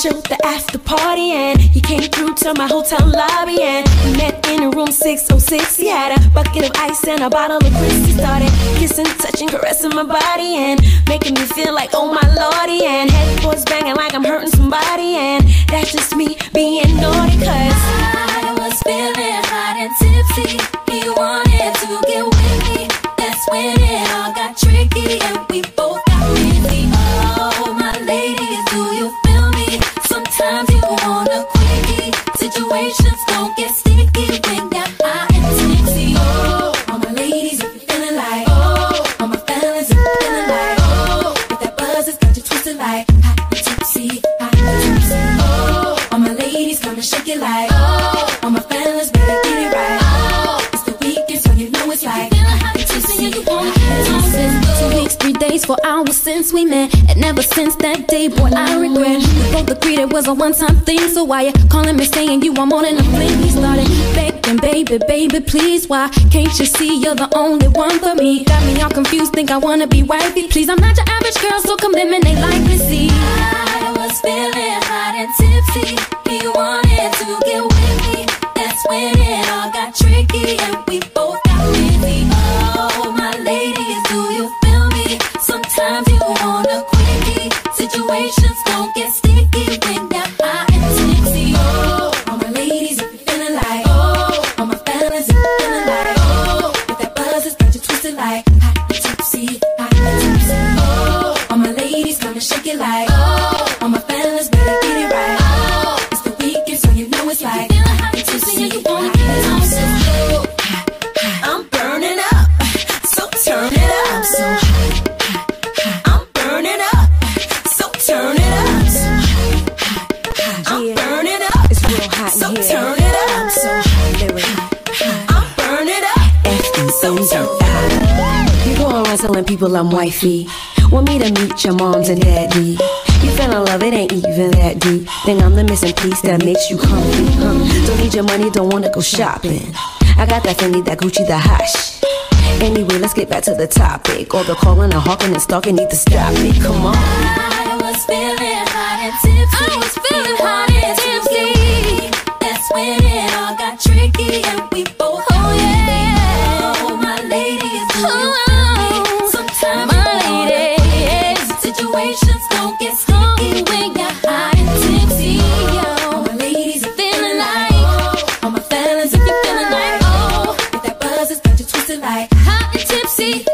showed the after party, and he came through to my hotel lobby, and we met in room 606. He had a bucket of ice and a bottle of Chris. He started kissing, touching, caressing my body, and making me feel like, oh my lordy, and headboards banging like I'm hurting somebody, and that's just me being naughty, cause I was feeling hot and tipsy. He wanted to get with me. That's when it all got tricky, and we both got busy. Oh, my ladies, do you feel me? Sometimes you want a quickie. Situations don't get sticky when you're hot and tipsy. Oh, all my ladies, if you're feeling like, oh, all my fellas, if you're feeling like, oh, if that buzz has got you twisted like hot and tipsy, hot and tipsy. Oh, all my ladies, come and shake it like, oh, all my fellas, better get it right. Oh, it's the weekend, so you know it's like hot and tipsy, and you wanna get it on. 2 weeks, 3 days, 4 hours since we met, and ever since that day, boy, I regret. We both agreed it was a one-time thing, so why you calling me saying you want more than a fling? He started begging, baby, baby, please, why can't you see you're the only one for me? Got me all confused, think I wanna be wifey. Please, I'm not your average girl, so commitment ain't likely. See, I was feeling hot and tipsy. He wanted to get with me. That's when it all got tricky, and we both got busy. Oh, my ladies, do you feel me? Sometimes you want a quickie. Situations don't get sticky when you're hot and tipsy. Oh, all my ladies, if you're feeling like, oh, all my fellas, if you're feeling like, oh, if that buzz has got you twisted like hot and tipsy, hot and tipsy. Oh, all my ladies, come and shake it like, oh, all my fellas, better get it right. Oh, it's the weekend, so you know it's like hot and tipsy, and you wanna get it on. So I'm burning up, so turn it up. I'm so hot, I'm burning up, so turn it up. I'm burning up, it's real hot so in here. turn it up. I'm so hot, lyric. I'm burning up, so turn it up. You go around telling people I'm wifey. Want me to meet your moms and daddy. You fell in love, it ain't even that deep. Then I'm the missing piece that makes you comfy. Don't need your money, don't wanna go shopping. I got that Fendi, that Gucci, that Hush. Anyway, let's get back to the topic. All the calling and hawking and stalking need to stop it. Come on. I was feeling hot and tipsy. I was feeling hot and tipsy. That's when it all got tricky, and we both got busy. Oh, my ladies, do you feel me? Sometimes my ladies, situations don't get sticky when you're hot and tipsy. All my ladies are feeling like, oh, all my fellas, if you're feeling like, oh, if that buzz has got you twisted like hot and tipsy.